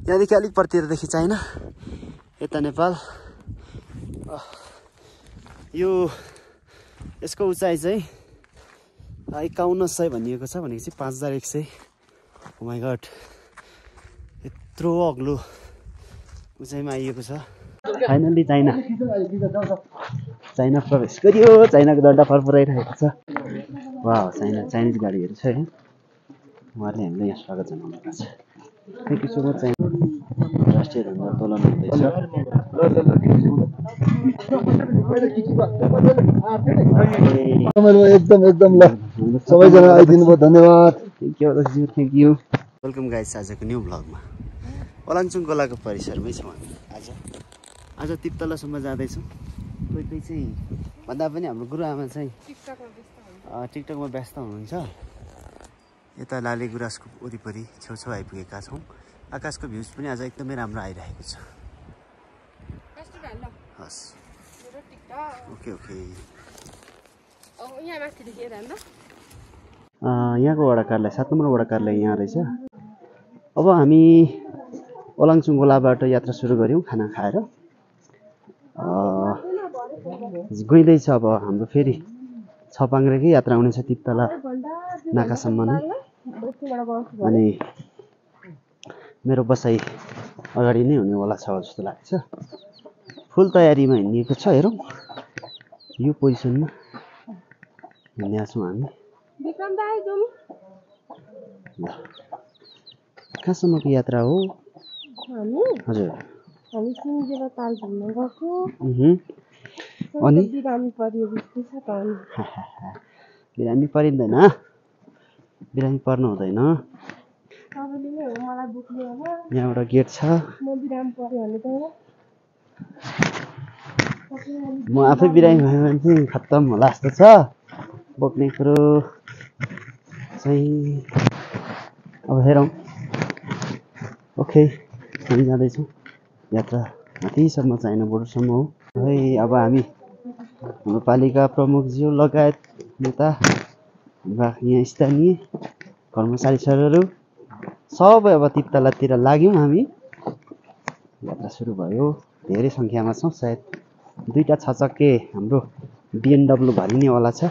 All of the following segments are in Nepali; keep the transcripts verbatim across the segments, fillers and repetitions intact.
यहाँदेखि अलिक पर्तिरदेखि चाइना, यता नेपाल। यो यसको उचाइ चाहिँ एकाउन्न सय भनिएको छ, भनेको चाहिँ पाँच हजार एक सय। ओ माई गड, यत्रो अग्लो उचाइमा आइएको छ। फाइनल्ली चाइना चाइना प्रवेश गरियो। चाइनाको डन्डा फरफराइरहेको छ। वाह, चाइना चाइनिज गाडीहरू छ है। उहाँहरूले हामीलाई यहाँ स्वागत जनाउनु भएको छ। Thank you so much. China राष्ट्रिय ध्वजा तोलन हुँदैछ। एकदम एकदम ल, सबैजना आइदिनु भयो, धन्यवाद। Thank you Raju, thank you. Welcome guys आजको न्यू भ्लगमा। ओलाङचुङ खोलाको परिसरमै छौँ हामी आज। आज तिप्तलासम्म जाँदैछौँ। कोही कोही चाहिँ भन्दा पनि हाम्रो गुरुआमा चाहिँ टिकटकमा व्यस्त हुनुहुन्छ। यता लाले गुराँसको वरिपरि छेउछेउ आइपुगेका छौँ। आकाशको भ्युज पनि आज एकदमै राम्रो आइरहेको छ। हस्, ओके ओके। यहाँको वडा कार्यालय, सात नम्बर वडा कार्यालय यहाँ रहेछ। अब हामी ओलाङचुङ खोलाबाट यात्रा सुरु गऱ्यौँ खाना खाएर। गइँदैछ अब हाम्रो फेरि छपाङ्ग्रेकै यात्रा हुनेछ तिप्तला नाकासम्म नै। अनि मेरो बसाइ अगाडि नै हुने वाला छ जस्तो लाग्छ। फुल तयारीमा हिँडिएको छ। हेरौँ, यो पोजिसनमा हिँडेका छौँ हामी। कहाँसम्मको यात्रा हो? हजुर, हामी सिन्जेर ताल घुम्न गएको। अनि बिरामी परियो जस्तो छ त। बिरामी परिँदैन, बिरामी पर्नु हुँदैन। यहाँबाट गेट छ। म बिरामी पर्यो भने त म आफै बिरामी भयो भने चाहिँ खत्तम होला जस्तो छ। बोक्ने कुरो चाहिँ अब हेरौँ। ओके, हामी जाँदैछौँ। यात्रा माथिसम्म चाइना बोर्डरसम्म हो है। अब हामी हाम्रो पालिका प्रमुखज्यू लगायत नेता, यहाँ स्थानीय कर्मचारी सरहरू सबै अब तिप्तलातिर लाग्यौँ हामी। यात्रा सुरु भयो। धेरै सङ्ख्यामा छौँ। सायद दुईवटा छ चक्के हाम्रो बिएनडब्लु भरिनेवाला छ।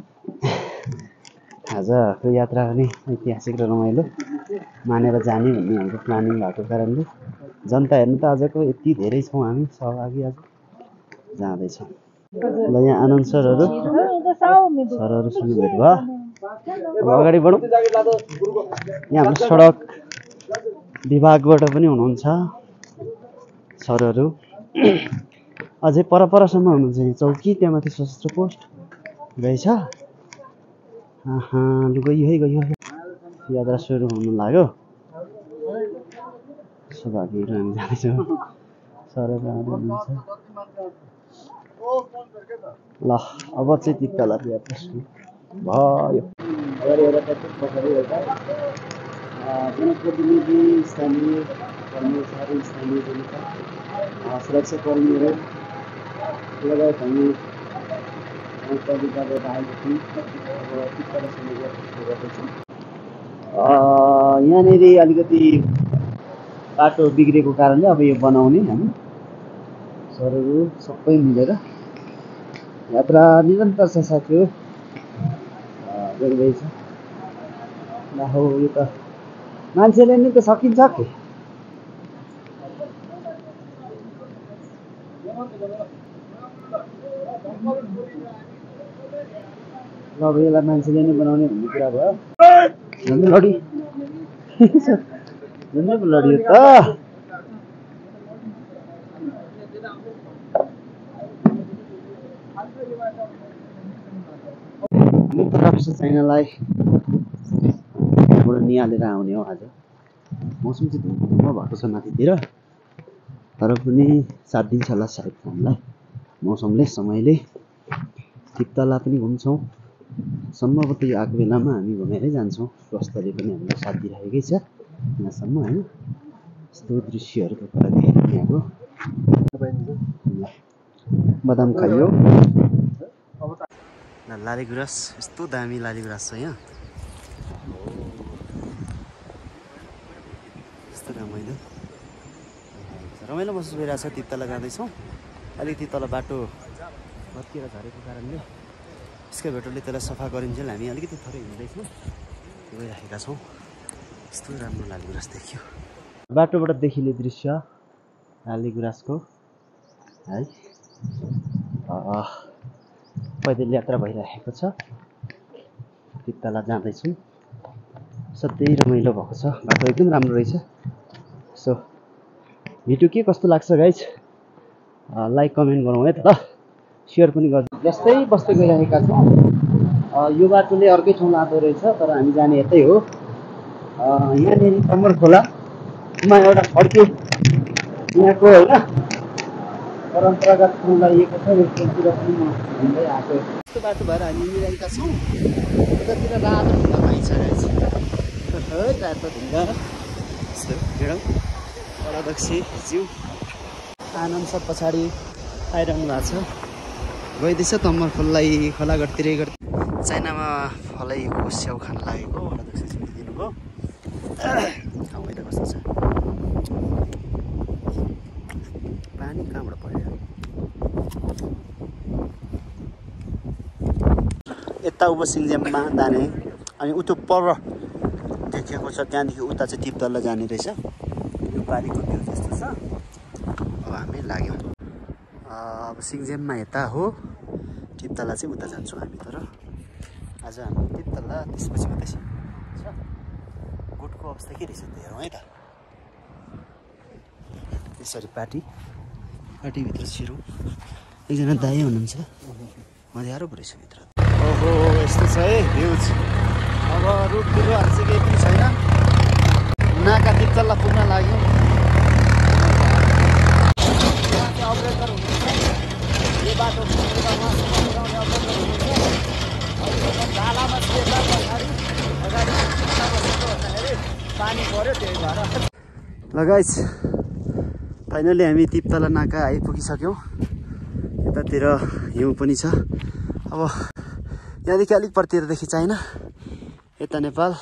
आजको यात्रा पनि ऐतिहासिक र रमाइलो मानेर जाने भन्ने हाम्रो प्लानिङ भएको कारणले जनता हेर्नु त आजको यति धेरै छौँ हामी सहभागी। आज जाँदैछौँ। ल, यहाँ आनन्द सरहरू सरहरूसँग भेट भयो। अब अगाडि बढौँ। यहाँ हाम्रो सडक विभागबाट पनि हुनुहुन्छ सरहरू। अझै परपरसम्म हुनुहुन्छ। यहाँ चौकी, त्यहाँ माथि सशस्त्र पोस्ट रहेछ। लु गयो है, गयो है। यात्रा सुरु हुनु लाग्यो। सौभाग्यहरू हामी जाँदैछौँ। सरहरू आउँदै हुनुहुन्छ। ल, अब चाहिँ तिप्तलाको यात्रा सुरु भयो। अगाडि एउटा ट्याक्टर पछाडि एउटा जनप्रतिनिधि, स्थानीय कर्मचारी, स्थानीय जनता, सुरक्षाकर्मीहरू लगायत हामी गाउँपालिकाबाट आएको थियौँ। अब तिप्तलासम्म यात्रा सुरु गर्दैछौँ। यहाँनिर अलिकति बाटो बिग्रेको कारणले अब यो बनाउने हामी सरहरू सबै मिलेर यात्रा निरन्तर छ साथीहरू, गइरहेछ। ला हो, यो त मान्छेले नि त सकिन्छ के। ल, अब यसलाई मान्छेले नै बनाउने भन्ने कुरा भयो। झन्डै लडी झन्डै पो लडियो त। मुख्य चाइनालाई यहाँबाट निहालेर आउने हो। आज मौसम चाहिँ धुम्म भएको छ माथितिर, तर पनि साथ दिन्छ होला सायद हामीलाई मौसमले, समयले। तिप्तला पनि घुम्छौँ। सम्भवतः यो आएको बेलामा हामी घुमेरै जान्छौँ। स्वास्थ्यले पनि हामीलाई साथ दिइरहेकै छ यहाँसम्म होइन। यस्तो दृश्यहरू तपाईँलाई देखाइदिने अब। बदाम खाइयो। लाली गुराँस, यस्तो दामी लाली गुराँस छ यहाँ। यस्तो रमाइलो। रमाइलो महसुस भइरहेछ तिप्तला जाँदैछौँ अलिकति तल बाटो भत्किएर झरेको कारणले एक्सकेभेटरले त्यसलाई सफा गरिन्जेल हामी अलिकति थोरै हिँड्दैछौँ गइराखेका छौँ यस्तो राम्रो लालीगुराँस देखियो बाटोबाट देखिने दृश्य लालीगुराँसको है पैदल यात्रा भइरहेको छ तिप्तला जाँदैछौँ सधैँ रमाइलो भएको छ बाटो एकदम राम्रो रहेछ सो भिडियो के कस्तो लाग्छ गाइज लाइक कमेन्ट गरौँ है त ल सेयर पनि गर्छु जस्तै बस्दै गइरहेका छौँ यो बाटोले अर्कै ठाउँ लाँदो रहेछ तर हामी जाने यतै हो यहाँनिर कम्मर खोलामा एउटा फड्के यहाँको होइन परम्परागत ठाउँ लाइएको छ यसतिर पनि म हिँड्दै आएको यस्तो बाटो भएर हामी हिँडिरहेका छौँ उतातिर रातो ढुङ्गा पाइन्छ गाइज रातो ढुङ्गा यस्तो हिँडौँ परादक्षी ज्यू आनन्द सब पछाडि आइरहनु भएको छ गइँदैछ तम्मर खोलै खोलागढतिरै गर्दै चाइनामा फलैको स्याउ खान लागेको परादक्षी ज्यू दिनुभयो ठाउँ होइन कस्तो छ पानी कहाँबाट पर्यो यता उप सिङ्जेममा जाने अनि उतो पर देखेको छ त्यहाँदेखि उता चाहिँ तिप्तला जाने रहेछ यो पारिको भ्यू त्यस्तो छ अब हामी लाग्यौँ अब सिङ्जेममा यता हो तिप्तला चाहिँ उता जान्छौँ हामी तर आज हाम्रो तिप्तला त्यसपछि उतै छ गोठको अवस्था के रहेछ हेरौँ है त यसरी पार्टी पार्टीभित्र छिरौँ एकजना दाइ हुनुहुन्छ मध्यारो पो रहेछ भित्र ओहो यस्तो छ है भ्युज अब रुट बिरुवाहरू चाहिँ केही पनि छैन नाका तिप्तला पुग्न लाग्यो अपरेटर हुनुहुन्छ यो बाटो डालामा अगाडि पानी पऱ्यो त्यही भएर ल गाइस फाइनली हामी तिप्तला नाका आइपुगिसक्यौँ यतातिर हिउँ पनि छ अब यहाँदेखि अलिक परतिरदेखि चाइना यता नेपाल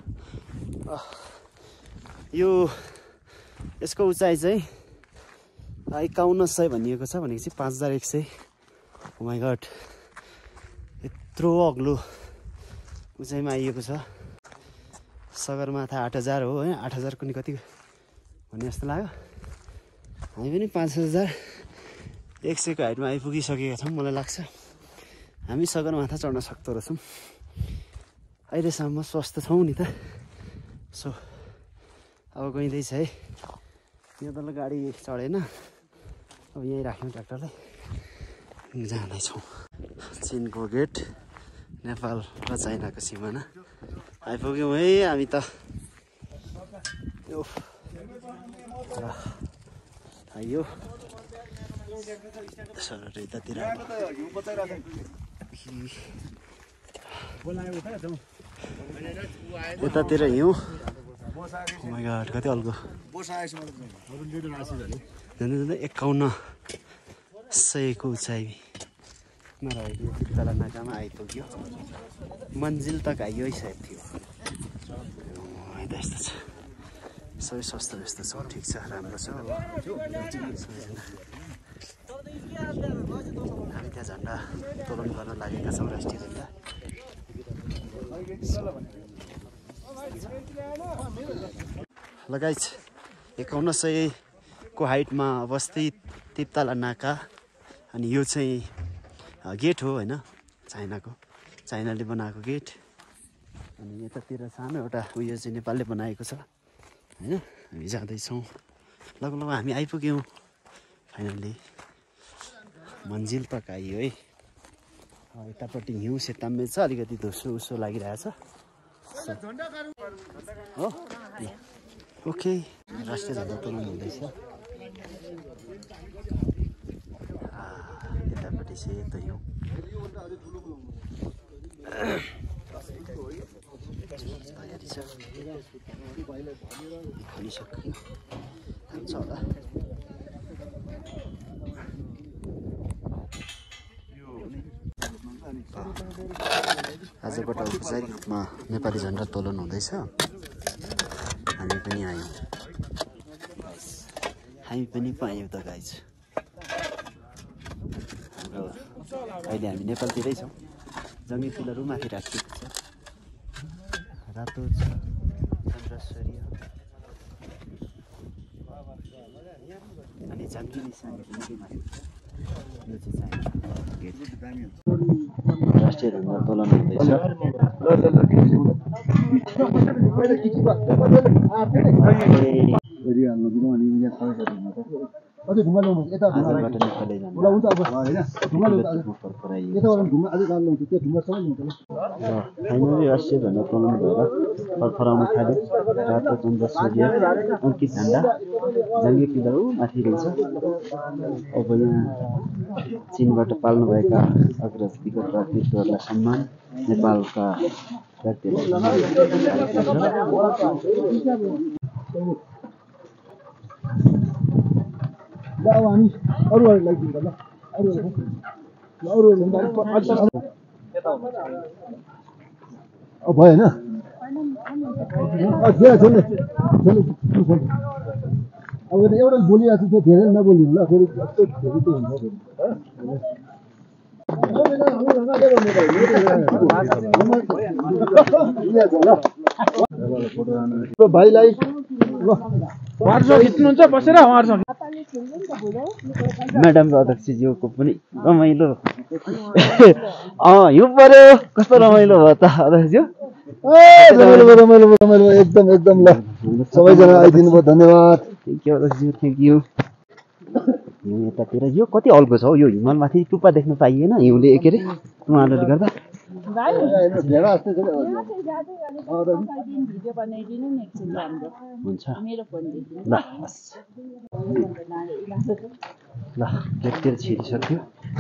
यो यसको उचाइ चाहिँ एकाउन्न सय भनिएको छ भनेपछि पाँच हजार एक सय माइ गड यत्रो अग्लो उचाइमा आइएको छ सगरमाथा आठ हजार हो है आठ हजार कुनै कति भन्ने जस्तो लाग्यो हामी पनि पाँच हजार एक सयको हाइटमा आइपुगिसकेका छौँ मलाई लाग्छ हामी सगरमाथा चढ्न सक्दो रहेछौँ अहिलेसम्म स्वस्थ छौँ नि त सो अब गइँदैछ है यहाँ तल गाडी चढेन अब यहीँ राख्यौँ ट्र्याक्टरलाई जाँदैछौँ चिनको गेट नेपाल र चाइनाको सिमाना आइपुग्यौँ है हामी त आइयो सर यतातिर यतातिर हिउँ माइ गड कति अल्गो एकाउन्न सयको उचाइमा रहेको तिप्तला नाकामा आइपुग्यो मन्जिल तक आइयो है सायद थियो यस्तो छ सबै स्वस्थ व्यस्त छ ठिक छ राम्रो छ सबैजना हामी त्यहाँ झन्डा तोलन गर्न लागेका छौँ राष्ट्रिय झन्डा ल गाइस एकाउन्न सयको हाइटमा अवस्थित तिप्तला नाका अनि यो चाहिँ गेट हो होइन चाइनाको चाइनाले बनाएको गेट अनि यतातिर सानो एउटा उयो चाहिँ नेपालले बनाएको छ होइन हामी जाँदैछौँ लगभग हामी आइपुग्यौँ फाइनल्ली मन्जिल तक आइयो है यतापट्टि हिउँ सेताम्मे छ अलिकति धुसो उसो लागिरहेछ हो ओके राष्ट्रिय झन्डा तोलन हुँदैछ यतापट्टि सेतो हिउँ तयारी छ खोलिसक्यो हुन्छ होला आजबाट औपचारिक रूपमा नेपाली झन्डा तोलन हुँदैछ हामी पनि आयौँ हामी पनि पायौँ त गाइज। हाम्रो अहिले हामी नेपालतिरै छौँ। जङ्गी फुलहरू माथि राखिएको छ, रातो छ चन्द्र सूर्य अनि जङ्गी निशानी पनि माथि। यो चाहिँ राष्ट्रिय ढुङ्गा तोलन हुँदैछ। आजबाट नेपालै फाइनली राष्ट्रिय ढुङ्गा तोलन भएर फरफराउन थाल्यो। रातो चन्द्र सूर्य अङ्कित झन्डा जङ्गी फुलहरू माथि रहेछ। अब यहाँ चीनबाट पाल्नुभएका अग्रज विगत व्यक्तित्वहरूलाई सम्मान, नेपालका भएन अब एउटा बोलिरहेको छु धेरै नबोलिनु ल फेरि कस्तो फेरि त्यो हुन्छ भाइलाई खिच्नुहुन्छ बसेर उहाँहरूसँग म्याडम र अध्यक्षज्यूको पनि रमाइलो हिउँ पर्यो। कस्तो रमाइलो भयो त अध्यक्षज्यू? रमाइलो रमाइलो रमाइलो एकदम एकदम ल सबैजना आइदिनु भयो धन्यवाद। थ्याङ्क यू अध्यक्षज्यू, थ्याङ्क यू। हिउँ यतातिर यो कति अल्को छ हौ, यो हिमाल माथि टुप्पा देख्न पाइएन हिउँले के अरे उहाँहरूले गर्दा। हुन्छ ल ल गेटतिर छिरिसक्यो।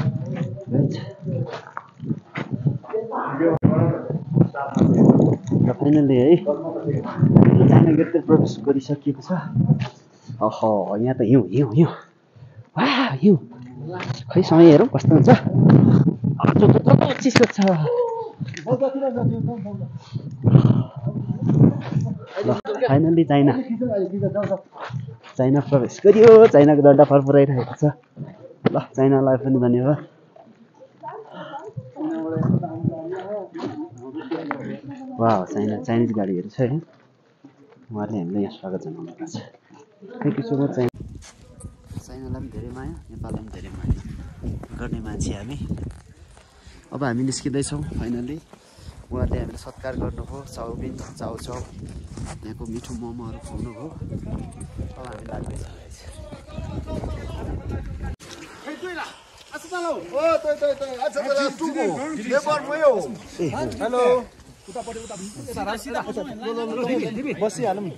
र फाइनल्ली है जाने गेटतिर प्रवेश गरिसकिएको छ। अह यहाँ त हिउँ हिउँ हिउँ वा हिउँ। खै समय हेरौँ कस्तो हुन्छ। चिसो छ। ल फाइनल्ली चाइना चाइना प्रवेश गरियो। चाइनाको डन्डा फरफराइरहेको छ। ल चाइनालाई पनि धन्यवाद। वा चाइना चाइनिज गाडीहरू छ है। उहाँहरूले हामीलाई यहाँ स्वागत जनाउनु भएको छ। Thank you so much. China चाइनालाई पनि धेरै माया, नेपाललाई पनि धेरै माया गर्ने मान्छे हामी। अब हामी निस्किँदैछौँ फाइनल्ली। उहाँहरूले हामीलाई सत्कार गर्नुभयो। चाउमिन चाउचाउ यहाँको मिठो मोमोहरू खुवाउनुभयो। अब हामी लाग्दैछौँ। बसिहालौँ।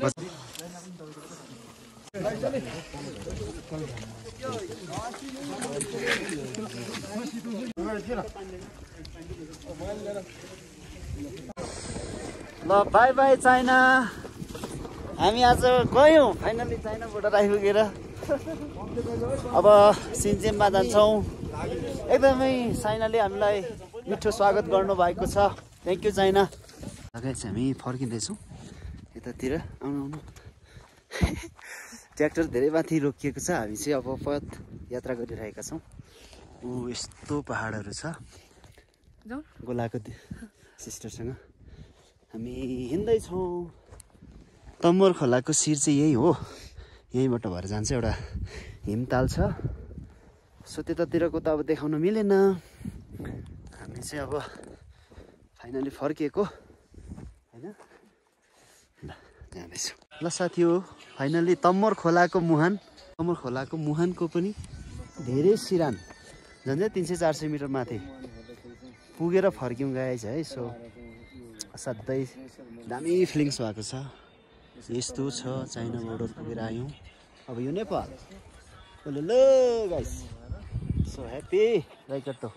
ल बाई बाई चाइना। हामी आज गयौँ फाइनल्ली चाइनाबाट आइपुगेर अब सिन्चेनमा जान्छौँ। एकदमै चाइनाले हामीलाई मिठो स्वागत गर्नुभएको छ। Thank you China. लगायत हामी फर्किँदैछौँ यतातिर। आउनु आउनु ट्र्याक्टर धेरै माथि रोकिएको छ। हामी चाहिँ अब पद यात्रा गरिरहेका छौँ। ऊ यस्तो पहाडहरू छ गोलाको सिस्टरसँग हामी हिँड्दैछौँ। तम्मर खोलाको शिर चाहिँ यही हो। यहीँबाट भएर जान्छ। एउटा हिमताल छ। सो त्यतातिरको त अब देखाउन मिलेन। हामी चाहिँ अब फाइनली फर्किएको होइन। ल जाँदैछौँ। ल साथी हो फाइनल्ली तम्मर खोलाको मुहान। तम्मर खोलाको मुहानको पनि धेरै सिरान झन्डै तिन सय चार सय मिटर माथि पुगेर फर्क्यौँ गाइज है। सो असाध्यै दामी फिलिङ्स भएको छ। यस्तो छ चाइना बोर्डर पुगेर आयौँ। अब यो नेपाल। ल गाइज सो ह्याप्पी राइट त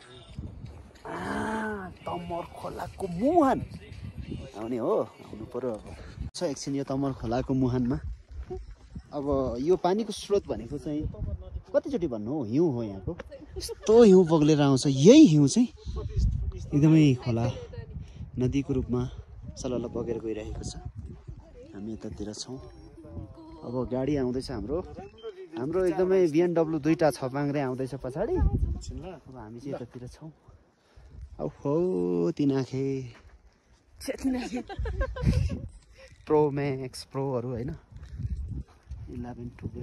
तम्मर खोलाको मुहान आउने हो। आउनु पर्यो अब छ एकछिन यो तम्मर खोलाको मुहानमा। अब यो पानीको स्रोत भनेको चाहिँ कतिचोटि भन्नु हो हिउँ हो। यहाँको यस्तो हिउँ बग्लेर आउँछ। यही हिउँ चाहिँ एकदमै खोला नदीको रूपमा सलल्ल बगेर गइरहेको छ। हामी यतातिर छौँ। अब गाडी आउँदैछ हाम्रो हाम्रो एकदमै बिएमडब्लु दुईटा छपाङ्ग्रे आउँदैछ पछाडि। अब हामी चाहिँ यतातिर छौँ। औ हो तिनाखे प्रो म्याक्स प्रोहरू होइन इलेभेन टुवेल्भ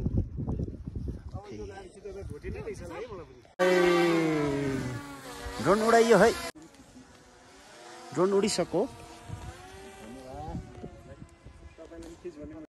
ड्रोन उडाइयो है ड्रोन उडिसक्यो